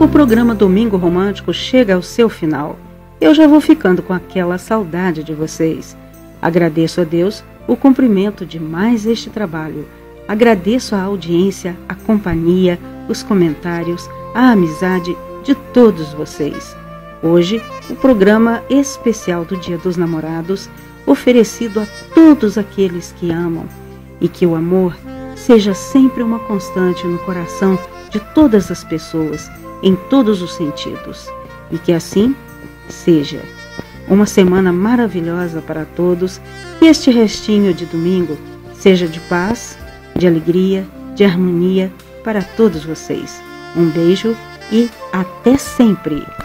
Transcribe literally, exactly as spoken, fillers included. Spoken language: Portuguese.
O programa Domingo Romântico chega ao seu final. Eu já vou ficando com aquela saudade de vocês. Agradeço a Deus o cumprimento de mais este trabalho. Agradeço a audiência, a companhia, os comentários, a amizade de todos vocês. Hoje, o programa especial do Dia dos Namorados, oferecido a todos aqueles que amam, e que o amor seja sempre uma constante no coração de todas as pessoas, em todos os sentidos, e que assim seja. Uma semana maravilhosa para todos, e este restinho de domingo seja de paz, de alegria, de harmonia para todos vocês. Um beijo e até sempre!